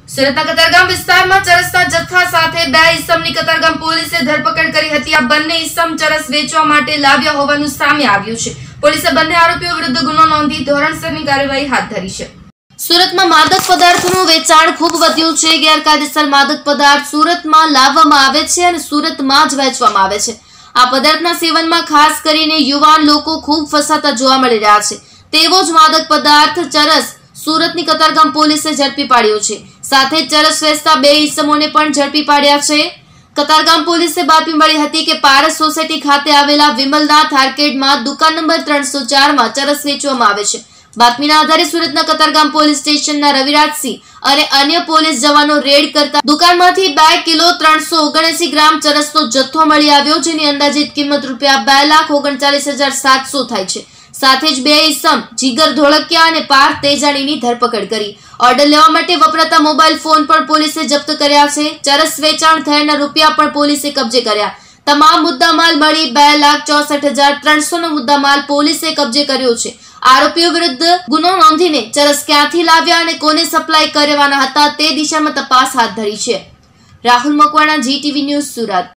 સુરતના કતારગામ વિસ્તારમાં ચરસના જથ્થા સાથે બે ઈસમની કતારગામ પોલીસે ધરપકડ કરી હતી। આ બંને ઈસમ ચરસ વેચવા માટે લાવ્યા હોવાનું સામે આવ્યું છે। પોલીસે બંને આરોપીઓ વિરુદ્ધ ગુનો નોંધી ધોરણસરની કાર્યવાહી હાથ ધરી છે। સુરતમાં માદક પદાર્થોનું વેચાણ ખૂબ વધ્યું છે। ગેરકાયદેસર માદક પદાર્થ સુરતમાં લાવવામાં આવે છે અને સુરતમાં જ વેચવામાં આવે છે। આ પદાર્થના સેવનમાં ખાસ કરીને યુવાન લોકો ખૂબ ફસાતા જોવા મળી રહ્યા છે। તેવો જ માદક પદાર્થ ચરસ સુરતની કતારગામ પોલીસે ઝડપી પાડ્યો છે। સાથે ચરસ વેચતા બે ઈસમોને પણ ઝડપી પાડ્યા છે। કતારગામ પોલીસે બાતમી મળી હતી કે પારસ સોસાયટી ખાતે આવેલા વિમલનાથ આર્કેડમાં દુકાન નંબર 304 માં ચરસ વેચવામાં આવે છે। બાતમીના આધારે સુરતના કતારગામ પોલીસ સ્ટેશનના રવિરાજસિંહ અને અન્ય પોલીસ જવાનો રેડ કરતા દુકાનમાંથી 2 કિલો 379 ગ્રામ ચરસનો જથ્થો મળી આવ્યો, જેની અંદાજિત કિંમત ₹2,39,700 થાય છે। સાથે જ બે ઈસમ જીગર ધોળકિયા અને પાર્થ તેજાણીની ધરપકડ કરી। ઓર્ડર લેવા માટે વપરાતા મોબાઈલ ફોન પણ પોલીસે જપ્ત કર્યા છે। ચરસ વેચાણ થયાના રૂપિયા પણ પોલીસે કબજે કર્યા। તમામ મુદ્દામાલ મળી 2,64,300 નો મુદ્દામાલ પોલીસે કબજે કર્યો છે। આરોપીઓ વિરુદ્ધ ગુનો નોંધીને ચરસ ક્યાંથી લાવ્યા અને કોને સપ્લાય કરવાના હતા તે દિશામાં તપાસ હાથ ધરી છે। Rahul Makwana, GTV news, Surat.